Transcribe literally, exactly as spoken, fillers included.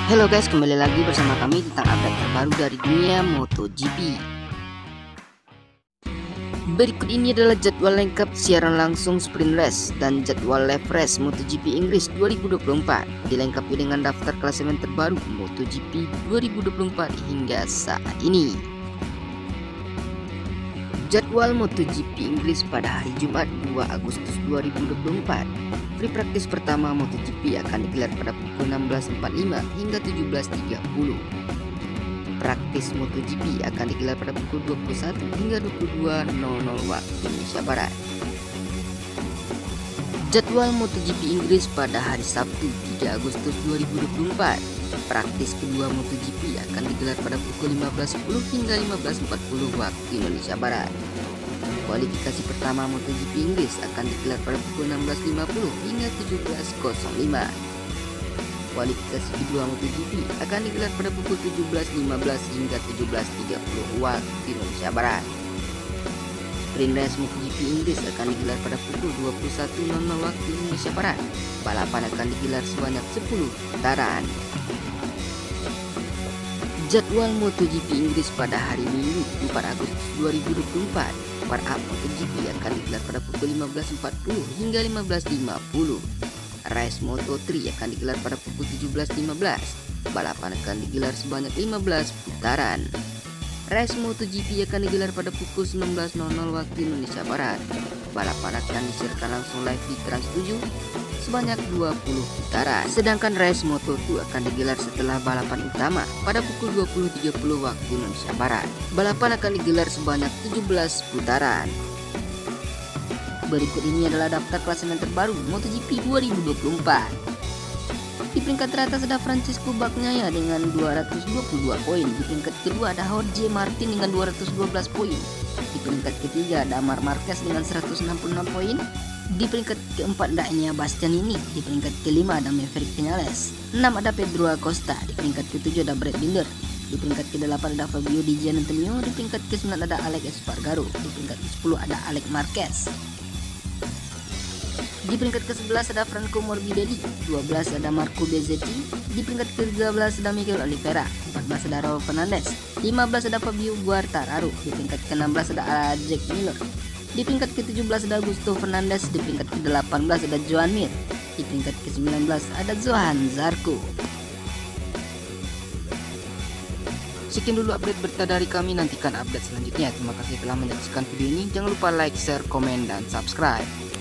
Halo guys, kembali lagi bersama kami tentang update terbaru dari dunia MotoGP. Berikut ini adalah jadwal lengkap siaran langsung sprint race dan jadwal live race MotoGP Inggris dua ribu dua puluh empat, dilengkapi dengan daftar klasemen terbaru MotoGP dua ribu dua puluh empat hingga saat ini. Jadwal MotoGP Inggris pada hari Jumat dua Agustus dua ribu dua puluh empat. Free practice pertama MotoGP akan digelar pada pukul enam belas empat puluh lima hingga tujuh belas tiga puluh. Praktis MotoGP akan digelar pada pukul dua puluh satu hingga dua puluh dua nol nol waktu Indonesia Barat. Jadwal MotoGP Inggris pada hari Sabtu tiga Agustus dua ribu dua puluh empat. Praktis kedua MotoGP akan digelar pada pukul lima belas sepuluh hingga lima belas empat puluh waktu Indonesia Barat. Kualifikasi pertama MotoGP Inggris akan digelar pada pukul enam belas lima puluh hingga tujuh belas lima. Kualifikasi kedua MotoGP akan digelar pada pukul tujuh belas lima belas hingga tujuh belas tiga puluh waktu Indonesia Barat. Sprint race MotoGP Inggris akan digelar pada pukul dua puluh satu nol nol waktu Indonesia Barat. Balapan akan digelar sebanyak sepuluh putaran. Jadwal MotoGP Inggris pada hari Minggu empat Agustus dua ribu dua puluh empat. Part up MotoGP akan digelar pada pukul lima belas empat puluh hingga lima belas lima puluh. Race Moto tiga akan digelar pada pukul tujuh belas lima belas. Balapan akan digelar sebanyak lima belas putaran. Race MotoGP akan digelar pada pukul sembilan belas nol nol waktu Indonesia Barat. Balapan akan disiarkan langsung live di Trans tujuh sebanyak dua puluh putaran. Sedangkan race Moto dua akan digelar setelah balapan utama pada pukul dua puluh tiga puluh waktu Indonesia Barat. Balapan akan digelar sebanyak tujuh belas putaran. Berikut ini adalah daftar klasemen terbaru MotoGP dua ribu dua puluh empat. Di peringkat teratas ada Francesco Bagnaia dengan dua ratus dua puluh dua poin. Di peringkat kedua ada Jorge Martin dengan dua ratus dua belas poin. Di peringkat ketiga ada Marc Marquez dengan seratus enam puluh enam poin. Di peringkat keempat ada Enea Bastianini. Di peringkat kelima ada Maverick Vinales. enam ada Pedro Acosta. Di peringkat ketujuh ada Brad Binder. Di peringkat kedelapan ada Fabio Di Giannantonio. Di peringkat kesembilan ada Alex Espargaro. Di peringkat kesepuluh ada Alex Marquez. Di peringkat ke sebelas ada Franco Morbidelli, dua belas ada Marco Bezzetti, di peringkat ke tiga belas ada Miguel Oliveira, empat belas ada Raul Fernandez, lima belas ada Fabio Quartararo, di peringkat ke enam belas ada Jack Miller, di peringkat ke tujuh belas ada Augusto Fernandez, di peringkat ke delapan belas ada Joan Mir, di peringkat ke sembilan belas ada Johan Zarco. Sekian dulu update berita dari kami, nantikan update selanjutnya. Terima kasih telah menyaksikan video ini, jangan lupa like, share, komen, dan subscribe.